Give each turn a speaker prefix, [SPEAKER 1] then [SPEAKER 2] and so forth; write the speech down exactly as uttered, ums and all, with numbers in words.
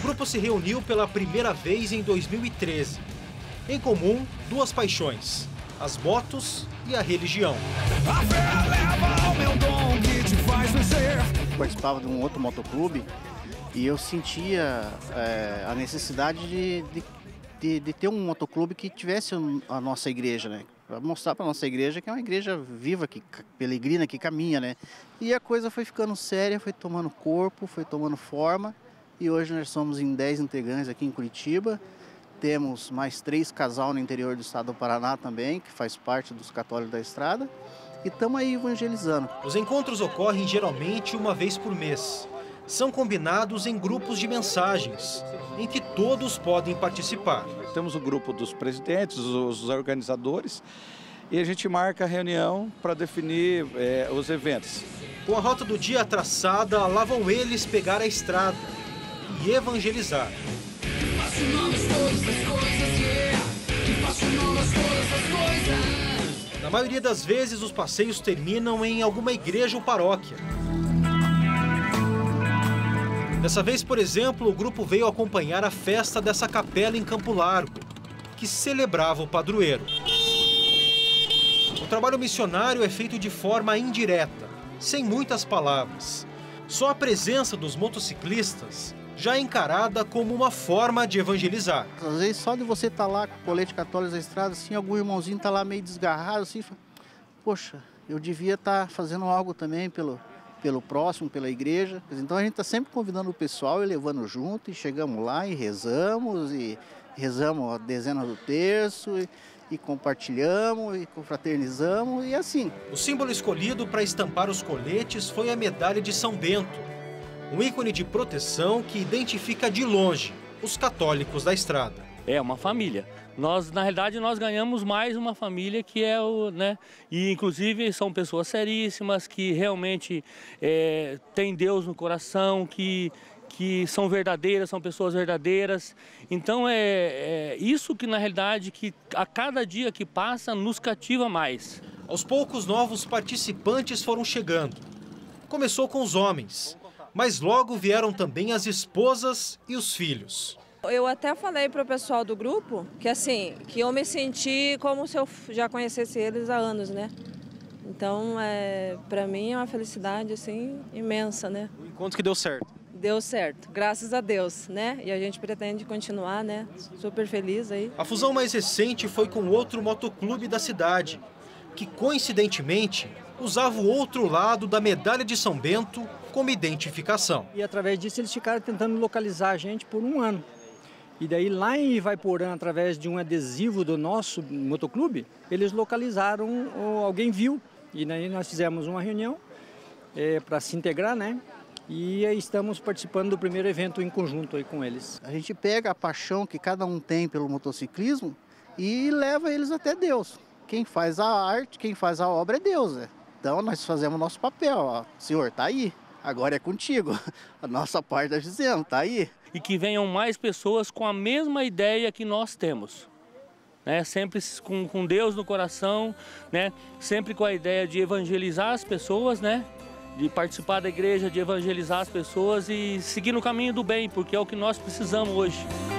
[SPEAKER 1] grupo se reuniu pela primeira vez em dois mil e treze. Em comum, duas paixões: as motos e a religião.
[SPEAKER 2] A fé leva ao meu dom que te faz vencer.
[SPEAKER 3] Eu participava de um outro motoclube e eu sentia é, a necessidade de, de, de, de ter um motoclube que tivesse a nossa igreja, né? Para mostrar para a nossa igreja que é uma igreja viva, que peregrina, que caminha, né? E a coisa foi ficando séria, foi tomando corpo, foi tomando forma. E hoje nós somos em dez integrantes aqui em Curitiba. Temos mais três casal no interior do estado do Paraná também, que faz parte dos Católicos da Estrada. E estamos aí evangelizando.
[SPEAKER 1] Os encontros ocorrem geralmente uma vez por mês. São combinados em grupos de mensagens, em que todos podem participar.
[SPEAKER 4] Temos o grupo dos presidentes, os organizadores, e a gente marca a reunião para definir é, os eventos.
[SPEAKER 1] Com a rota do dia traçada, lá vão eles pegar a estrada e evangelizar. Na maioria das vezes, os passeios terminam em alguma igreja ou paróquia. Dessa vez, por exemplo, o grupo veio acompanhar a festa dessa capela em Campo Largo, que celebrava o padroeiro. O trabalho missionário é feito de forma indireta, sem muitas palavras. Só a presença dos motociclistas já é encarada como uma forma de evangelizar.
[SPEAKER 3] Às vezes só de você estar lá com o colete Católico da Estrada, assim, algum irmãozinho está lá meio desgarrado, assim, poxa, eu devia estar fazendo algo também pelo... pelo próximo, pela igreja. Então a gente está sempre convidando o pessoal e levando junto, e chegamos lá e rezamos, e rezamos a dezena do terço, e, e compartilhamos, e confraternizamos, e assim.
[SPEAKER 1] O símbolo escolhido para estampar os coletes foi a medalha de São Bento, um ícone de proteção que identifica de longe os católicos da estrada.
[SPEAKER 5] É uma família. Nós, na realidade, nós ganhamos mais uma família que é o, né? E inclusive são pessoas seríssimas, que realmente é, têm Deus no coração, que, que são verdadeiras, são pessoas verdadeiras. Então é, é isso que, na realidade, que a cada dia que passa nos cativa mais.
[SPEAKER 1] Aos poucos, novos participantes foram chegando. Começou com os homens, mas logo vieram também as esposas e os filhos.
[SPEAKER 6] Eu até falei para o pessoal do grupo que assim, que eu me senti como se eu já conhecesse eles há anos, né? Então, é, para mim é uma felicidade assim imensa, né?
[SPEAKER 1] O encontro que deu certo.
[SPEAKER 6] Deu certo, graças a Deus, né? E a gente pretende continuar, né? Super feliz aí.
[SPEAKER 1] A fusão mais recente foi com outro motoclube da cidade, que coincidentemente usava o outro lado da medalha de São Bento como identificação.
[SPEAKER 7] E através disso eles ficaram tentando localizar a gente por um ano. E daí lá em Ivaiporã, através de um adesivo do nosso motoclube, eles localizaram, alguém viu. E daí nós fizemos uma reunião é, para se integrar, né? E aí estamos participando do primeiro evento em conjunto aí com eles.
[SPEAKER 3] A gente pega a paixão que cada um tem pelo motociclismo e leva eles até Deus. Quem faz a arte, quem faz a obra é Deus, né? Então nós fazemos o nosso papel, ó. Senhor, tá aí, agora é contigo. A nossa parte nós fizemos, tá aí.
[SPEAKER 5] E que venham mais pessoas com a mesma ideia que nós temos, né? Sempre com, com Deus no coração, né? Sempre com a ideia de evangelizar as pessoas, né? De participar da igreja, de evangelizar as pessoas e seguir no caminho do bem, porque é o que nós precisamos hoje.